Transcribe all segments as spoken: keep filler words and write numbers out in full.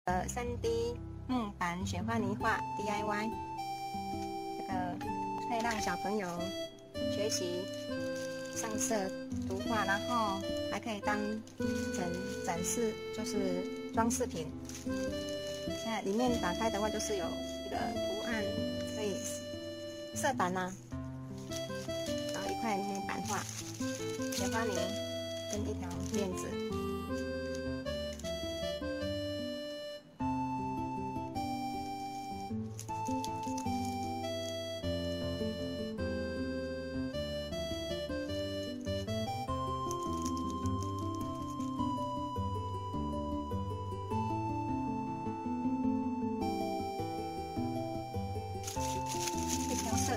呃 三 D 木板雪花泥画 D I Y， 这个可以让小朋友学习上色图画，然后还可以当成展示，就是装饰品。现在里面打开的话，就是有一个图案，可以色板呐、啊，然后一块木板画雪花泥跟一条链子。 一条色，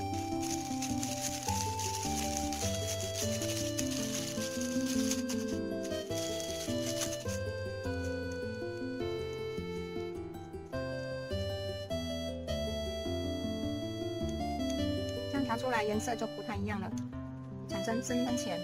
这样调出来颜色就不太一样了，产生深跟浅。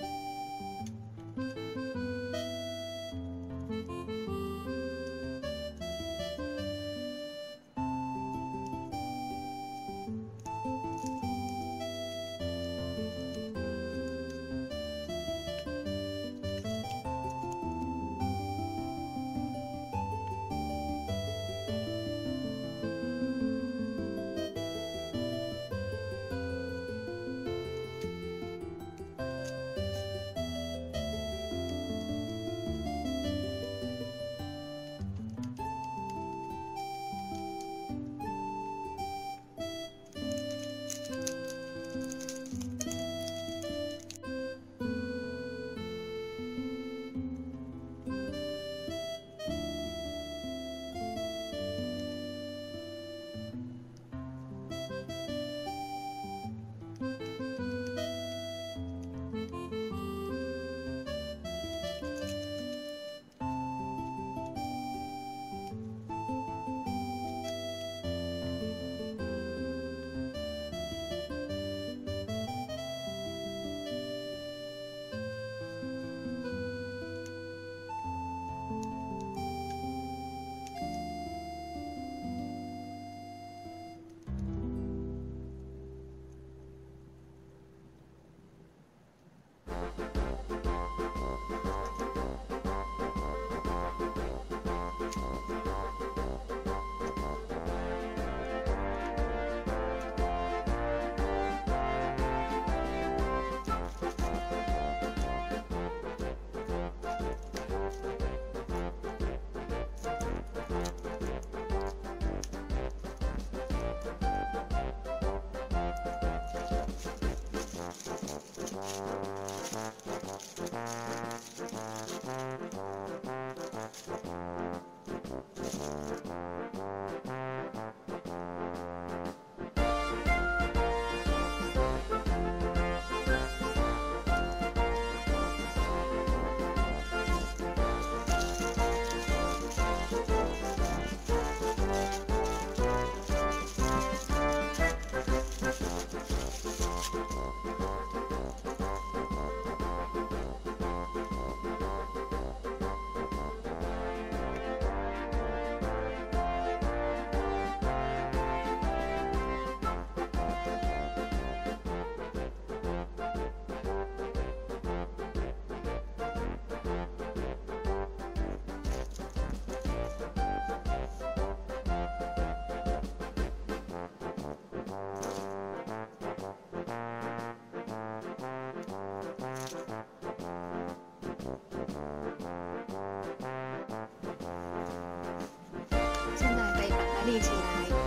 现在可以把它立起来。